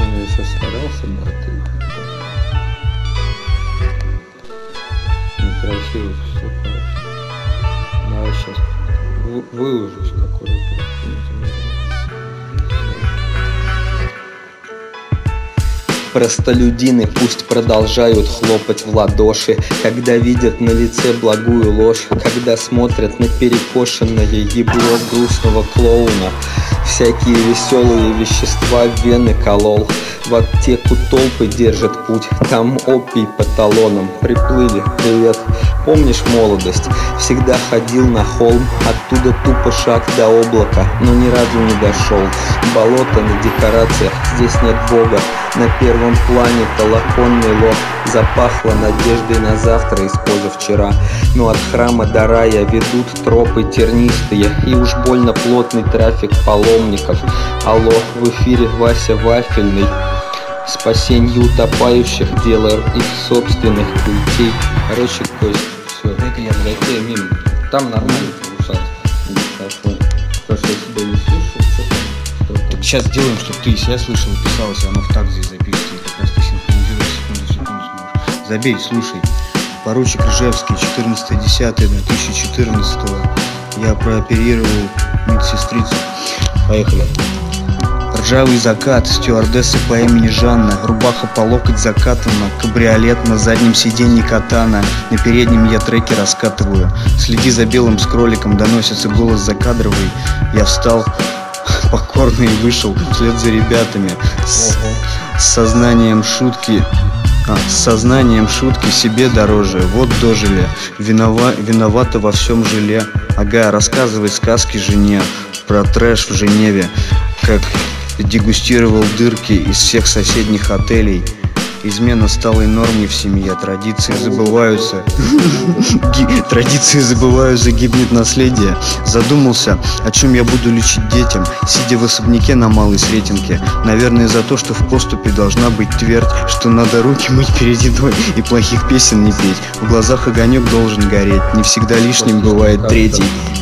Я сейчас старался, брат, и некрасиво все, короче. Давай сейчас выложусь какой-то. Простолюдины пусть продолжают хлопать в ладоши, когда видят на лице благую ложь, когда смотрят на перекошенное ебло грустного клоуна. Всякие веселые вещества в вены колол, в аптеку толпы держат путь, там опий по талонам. Приплыли, привет, помнишь молодость? Всегда ходил на холм, оттуда тупо шаг до облака, но ни разу не дошел. Болото на декорациях, здесь нет бога, на первом плане толоконный лог. Запахло надеждой на завтра из позавчера, но от храма до рая ведут тропы тернистые, и уж больно плотный трафик паломников. Алло, в эфире Вася Вафельный. Спасенью утопающих, делая их собственных культей. Короче, Кость, все, это я зайти мимо. Там нормально получается. Потому что я себя не слышу, что-то. Так сейчас сделаем, чтобы ты себя слышал и писалось, оно в так здесь записывается. Как раз ты синхронизируешь секунду в секунду сможешь. Забей, слушай. Поручик Ржевский, 14.10.2014. Я прооперировал медсестрицу. Поехали. Ржавый закат, стюардесса по имени Жанна, рубаха по локоть закатана, кабриолет на заднем сиденье катана, на переднем я треки раскатываю. Следи за белым скроликом, доносится голос закадровый. Я встал покорно и вышел вслед за ребятами с сознанием шутки. С сознанием шутки себе дороже. Вот дожили. Виновата во всем желе. Ага, рассказывай сказки жене про трэш в Женеве, как дегустировал дырки из всех соседних отелей. Измена стала нормой в семье, традиции забываются. Традиции забываются, гибнет наследие. Задумался, о чем я буду лечить детям, сидя в особняке на Малой Сретенке. Наверное, за то, что в поступе должна быть твердь, что надо руки мыть перед едой и плохих песен не петь. В глазах огонек должен гореть, не всегда лишним бывает третий.